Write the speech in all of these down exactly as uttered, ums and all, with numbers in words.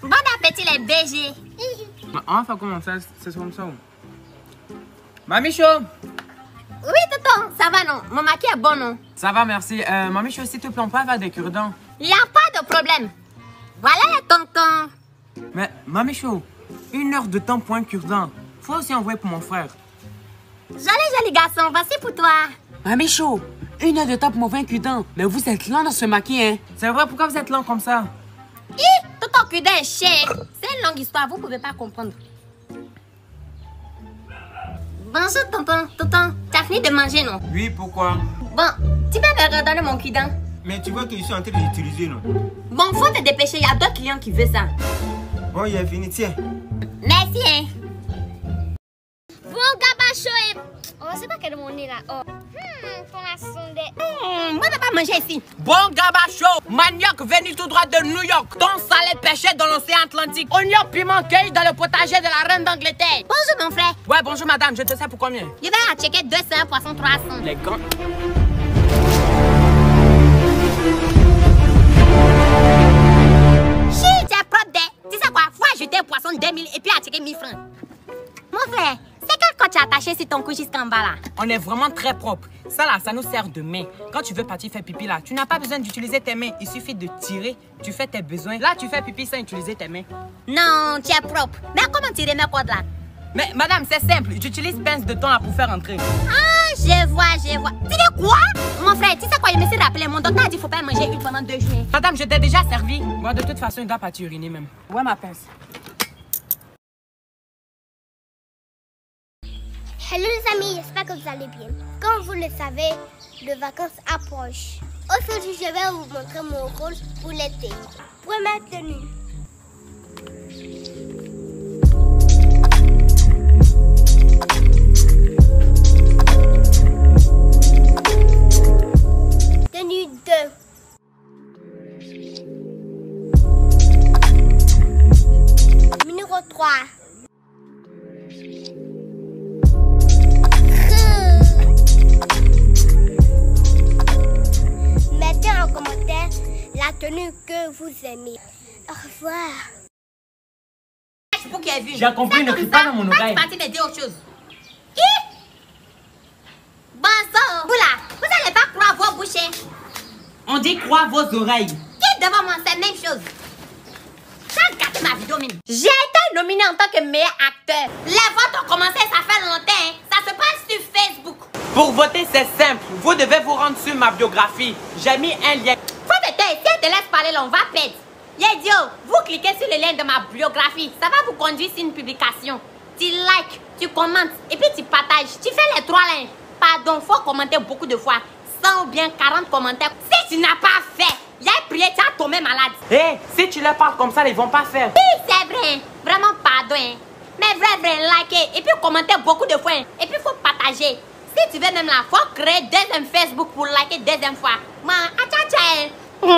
Bon appétit les B G. On va faire comment ça? C'est comme ça. Mamie Chou. Oui, tonton, ça va non? Mon maquis est bon non? Ça va, merci. Euh, Mamie Chou, s'il te plaît, on peut avoir des cure-dents? Il n'y a pas de problème. Voilà les tontons. Mais Mamie Chou, une heure de temps pour un cure-dent. Faut aussi envoyer pour mon frère. Joli, joli garçon, voici pour toi. Mamie Chou, une heure de temps pour mon vingt cure-dents. Mais vous êtes lent dans ce maquis, hein? C'est vrai, pourquoi vous êtes lent comme ça? Hi, tonton cudin est cher. C'est une longue histoire, vous ne pouvez pas comprendre. Bonjour tonton, tonton, tu as fini de manger non? Oui, pourquoi? Bon, tu peux me redonner mon cudin? Mais tu vois que je suis en train de l'utiliser, non? Bon, faut te dépêcher, il y a d'autres clients qui veulent ça. Bon, il est fini, tiens. Merci, hein. Bon gabacho et... Oh, c'est pas quel mon est là. Oh. Hmm, pour la sonde. Hmm, moi, je ne vais pas manger ici. Bon gabacho, manioc venu tout droit de New York. Ton salé pêché dans l'océan Atlantique. Oignon piment cueilli dans le potager de la reine d'Angleterre. Bonjour mon frère. Ouais, bonjour madame, je te sais pour combien? Je vais à checker deux cents, poisson trois cents. Les gants. Chi, tu es propre de... Tu sais quoi? Faut ajouter un poisson deux mille et puis à checker mille francs. Mon frère, c'est quand quand tu as attaché sur ton cou jusqu'en bas là? On est vraiment très propre. Ça là, ça nous sert de main. Quand tu veux partir faire pipi là, tu n'as pas besoin d'utiliser tes mains. Il suffit de tirer, tu fais tes besoins. Là, tu fais pipi sans utiliser tes mains. Non, tu es propre. Mais comment tirer mes cordes là? Mais madame, c'est simple. J'utilise pince de thon là pour faire entrer. Ah, je vois, je vois. Tu dis quoi? Mon frère, tu sais quoi? Il me s'est rappelé. Mon docteur a dit qu'il ne faut pas manger une pendant deux jours. Madame, je t'ai déjà servi. Moi, de toute façon, il ne doit pas t'uriner même. Ouais, ma pince. Hello les amis, j'espère que vous allez bien. Comme vous le savez, les vacances approchent. Aujourd'hui, je vais vous montrer mon rôle pour l'été. Première tenue. Tenue deux. Numéro trois. Mettez en commentaire la tenue que vous aimez. Au revoir. Pour qu'il ait vu. J'ai compris, ne crie pas dans mon oreille. Je suis partie de dire autre chose. Hi! Bon sang, vous là, vous n'allez pas croire vos bouchées. On dit croire vos oreilles. Qui devant moi, c'est la même chose. T'as gâté ma vidéo, mine. J'ai été nominée en tant que meilleur acteur. Les votes ont commencé, ça fait longtemps. Hein. Ça se passe sur Facebook. Pour voter, c'est simple. Vous devez vous rendre sur ma biographie. J'ai mis un lien. Faut te taire, si elle te laisse parler, là, on va perdre. Yedio, vous cliquez sur le lien de ma biographie. Ça va vous conduire sur une publication. Tu likes, tu commentes et puis tu partages. Tu fais les trois lignes. Pardon, faut commenter beaucoup de fois. cent ou bien quarante commentaires. Si tu n'as pas fait, il y a un prière, tu as tombé malade. Hé, hey, si tu leur parles comme ça, ils vont pas faire. Oui, c'est vrai. Vraiment pardon. Hein. Mais vrai, vrai, likez. Et puis commenter beaucoup de fois. Hein. Et puis faut partager. Si tu veux même là, faut créer deuxième Facebook pour liker deuxième fois. Moi, atcha, Moi.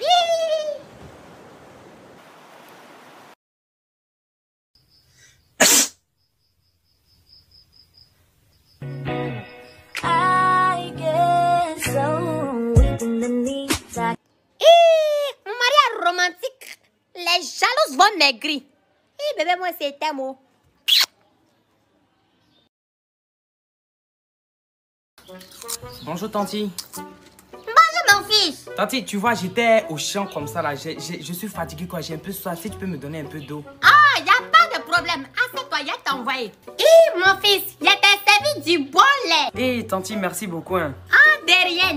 I get so weak in the knees. Mon mariage romantique. Les jalouses vont maigrir. Hé, bébé, moi, c'est un mot. Bonjour, Tanti. Bonjour, mon fils. Tanti, tu vois, j'étais au champ comme ça là. J'ai- j'ai- je suis fatigué quoi. J'ai un peu soif. Si tu peux me donner un peu d'eau. Ah, il n'y a pas de problème. Assieds-toi, il y a t'envoyé. Hé, mon fils, il t'a servi du bon lait. Hé, Tanti, merci beaucoup. Hein. Ah, de rien.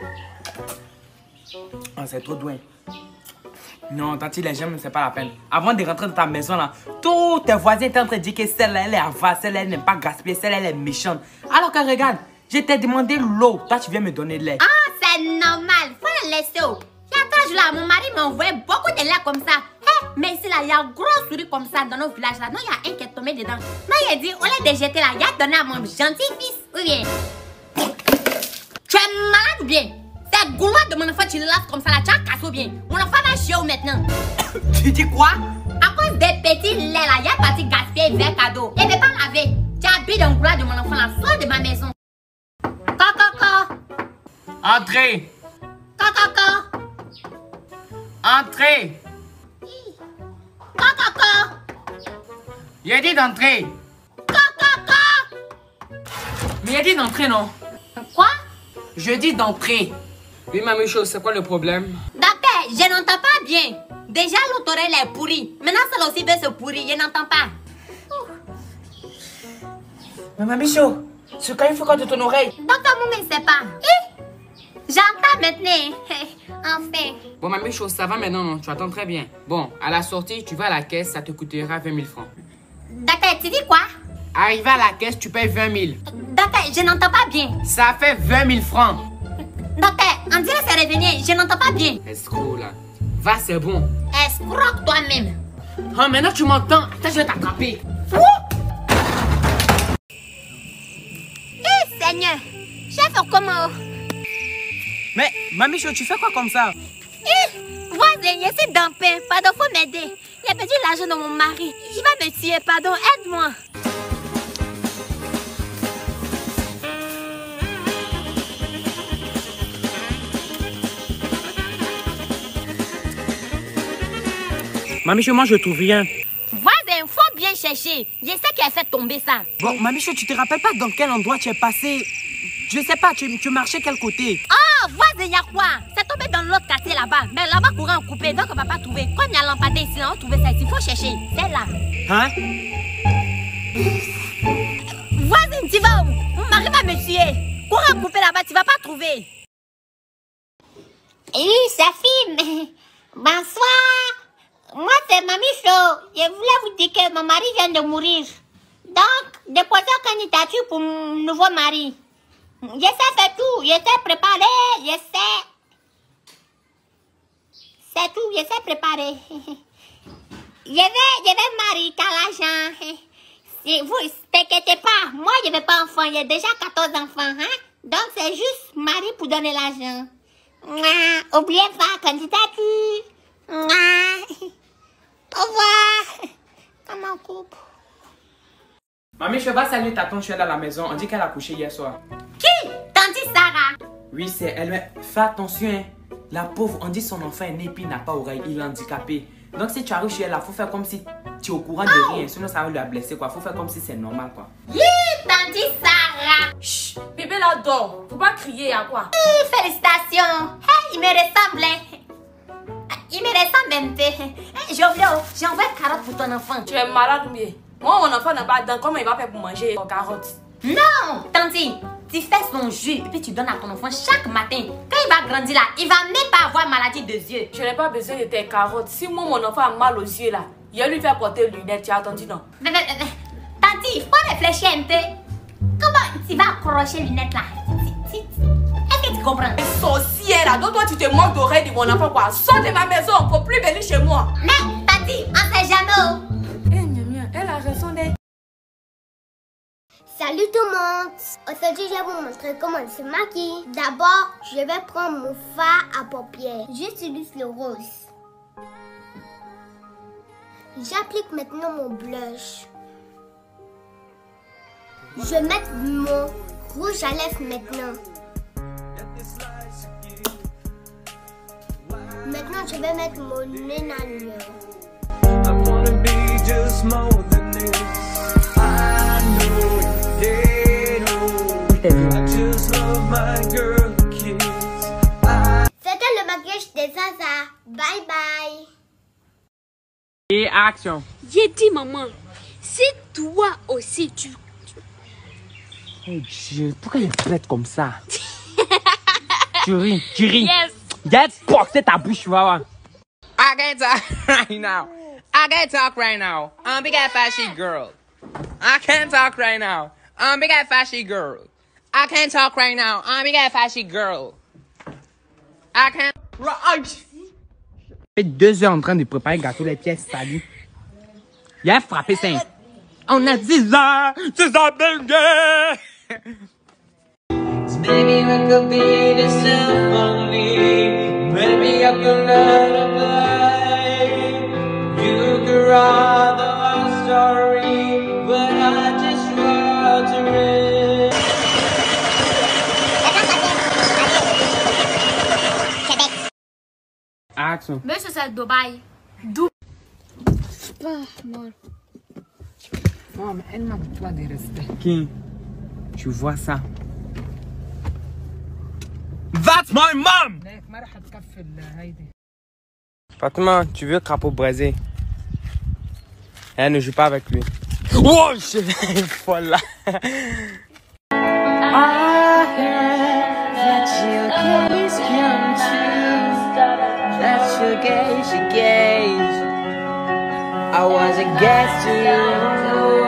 Ah, c'est trop doué. Non, Tanti, les gemmes, c'est pas la peine. Avant de rentrer dans ta maison là, tous tes voisins étaient en train de dire que celle-là, elle est avare, celle-là, elle n'aime pas gaspiller, celle-là, elle est méchante. Alors que regarde, je t'ai demandé l'eau. Toi, tu viens me donner de lait. Ah, c'est normal. Faut la laisser. Il y a trois jours là, mon mari m'a envoyé beaucoup de lait comme ça. Hey, mais ici là, il y a un gros souris comme ça dans nos villages là. Non, il y a un qui est tombé dedans. Non, il a dit, au lieu de jeter là, il a donné à mon gentil fils. Oui, bien. Tu es malade ou bien? C'est goulois de mon enfant, tu le laves comme ça là. Tu as cassé ou bien? Mon enfant va chier où maintenant? Tu dis quoi? À cause des petits laits là, il y a parti gaspiller vers cadeau. Il ne veut pas laver. Tu habites dans le gouloir de mon enfant là, sors de ma maison. Coco, Entrez! coco, Entrez! Il a dit d'entrer. Mais il a dit d'entrer, non? Quoi? Je dis d'entrer. Oui, mamie chose, c'est quoi le problème? Docteur, je n'entends pas bien. Déjà, l'autre oreille est pourrie. Maintenant, celle aussi veut se pourrir. Je n'entends pas. Mais mamie chaud, ce quand il faut quand de ton oreille. Docteur Moumé, c'est pas. Hi! J'entends maintenant. Enfin. Bon, mamie chaud, ça va maintenant, non? Tu attends très bien. Bon, à la sortie, tu vas à la caisse, ça te coûtera vingt mille francs. Docteur, tu dis quoi? Arrivé à la caisse, tu payes vingt mille. Docteur, je n'entends pas bien. Ça fait vingt mille francs. Docteur, on dirait que c'est revenu. Je n'entends pas bien. Escroc, là. Va, c'est bon. Escroc toi-même. Ah, maintenant tu m'entends. Attends, je vais t'attraper. Eh, Seigneur. Chef, comment? Mais, mamie chaud, tu fais quoi comme ça? Eh, voisin, je suis dans pain. Pardon, faut m'aider. J'ai perdu l'argent de mon mari. Il va me tuer, pardon, aide-moi. Mamie chaud, moi je trouve rien. Voisin, faut bien chercher. Je sais qui a fait tomber ça. Bon, mamie chaud, tu te rappelles pas dans quel endroit tu es passé? Je sais pas, tu, tu marchais quel côté? Oh, voisin, y'a quoi? C'est tombé dans l'autre quartier là-bas. Mais là-bas, courant coupé, donc on va pas trouver. Comme il y a lampadaire ici, on va trouver ça ici. Faut chercher. C'est là. Hein? Voisin, tu vas où? Mon mari va me tuer. Courant coupé là-bas, tu vas pas trouver. Oui, sa fille. Bonsoir. Moi, c'est Mamie Chaud. Je voulais vous dire que mon mari vient de mourir. Donc, déposez candidature pour mon nouveau mari. Je sais faire tout. Je sais préparer. Je sais. C'est tout. Je sais préparer. Je vais, je vais marier qu'à l'argent. Si vous ne t'inquiétez pas. Moi, je ne veux pas enfant. J'ai déjà quatorze enfants. Hein? Donc, c'est juste mari pour donner l'argent. Oubliez pas, candidature. Au revoir. Comment on coupe? Mamie, je vais saluer ta tante, je suis à la maison. On dit qu'elle a couché hier soir. Qui? Tante Sarah. Oui, c'est elle. Mais fais attention, hein. La pauvre, on dit son enfant est né puis il n'a pas oreille, il est handicapé. Donc si tu arrives chez elle, il faut faire comme si tu es au courant de rien. Sinon, ça va lui blesser, quoi. Faut faire comme si c'est normal, quoi. Hi, Tante Sarah. Chut, bébé là dort. Faut pas crier à quoi? Hi, félicitations. Hey, il me ressemble. Il me ressemble un peu. Hey, Jovio, j'ai envoyé carotte pour ton enfant. Tu es malade ou bien? Moi, mon enfant n'a pas de dents. Comment il va faire pour manger aux carottes? Non, Tante, tu fais son jus et puis tu donnes à ton enfant chaque matin. Quand il va grandir là, il va même pas avoir maladie de yeux. Je n'ai pas besoin de tes carottes. Si moi, mon enfant a mal aux yeux là, il va lui faire porter les lunettes. Tu as entendu, non? Tante, il faut réfléchir un peu. Comment tu vas accrocher les lunettes là? Est-ce que tu comprends? Sorcière là, donc toi tu te moques d'oreille de mon enfant quoi. Sors de ma maison, faut plus venir chez moi. Mais Tante, on sait jamais. Eh, Nya, elle a raison d'être. Salut tout le monde! Aujourd'hui, je vais vous montrer comment on se maquille. D'abord, je vais prendre mon fard à paupières. J'utilise le rose. J'applique maintenant mon blush. Je vais mettre mon rouge à lèvres maintenant. Maintenant, je vais mettre mon nez à c'était le maquillage des Zaza. Bye bye. Et action. J'ai dit, maman, si toi aussi tu... Oh Dieu, pourquoi il est prête comme ça? Tu ris, tu ris. Yes. Get boxé ta bouche, tu vas voir. I can't talk right now. I can't talk right now. I'm a big ass fashy girl. I can't talk right now. I'm a big ass fashy girl. I can't talk right now. I'm a big ass fashy girl. I can't. Right. Fait deux heures en train de préparer le gâteau, les pièces salues. Il a frappé cinq. On a dix heures. C'est ça, baby. Maybe we could be the symphony. Maybe I could learn to play. You could write the whole story, but I just want to read. Action. Monsieur, c'est Dubaï. Dubaï. Non, mais elle manque toi de respect. Qui? Tu vois ça? That's my mom! Fatima, tu veux crapaud braisé? Elle ne joue pas avec lui. Oh, je suis folle là. I was a guest to you.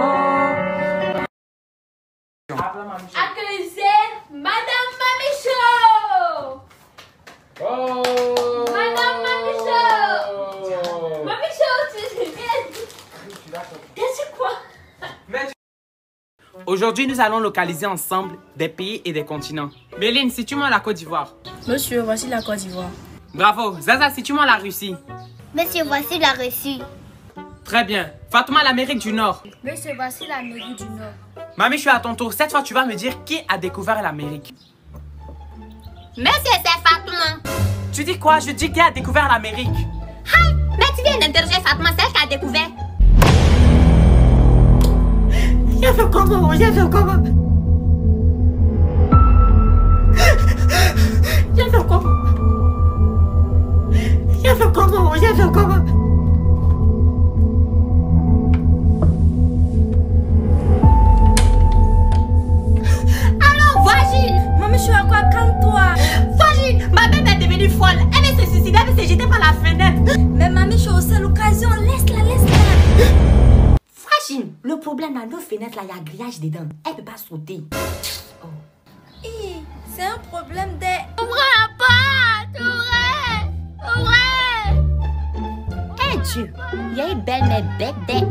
Accueillez Madame Mamichou! Oh! Madame Mamichou! Mamichou, tu viens? Qu'est-ce quoi? Aujourd'hui, nous allons localiser ensemble des pays et des continents. Méline, situe-moi la Côte d'Ivoire. Monsieur, voici la Côte d'Ivoire. Bravo. Zaza, situe-moi la Russie. Monsieur, voici la Russie. Très bien. Fatouma, l'Amérique du Nord. Monsieur, voici l'Amérique du Nord. Mamie, je suis à ton tour. Cette fois, tu vas me dire qui a découvert l'Amérique. Monsieur, c'est Fatouma. Tu dis quoi? Je dis qui a découvert l'Amérique. Hi! Mais tu viens d'interroger Fatouma, c'est elle qui a découvert. J'ai fait comment? J'ai fait comment? J'ai fait comment? J'ai fait comment? J'ai fait comment? Alors, Vagine! Maman, je suis à quoi? Calme-toi. Vagine! Ma bête est devenue folle. Elle veut se suicider, elle veut se jeter par la fenêtre. Mais mamie, je suis à l'occasion. Laisse-la, laisse-la. Vagine, le problème dans nos fenêtres là, il y a grillage dedans. Elle peut pas sauter. Oh. Hi, c'est un problème de... Ouvrez la porte! Ouvrez! Ouvrez! Eh Dieu! Il y a une belle mais bête des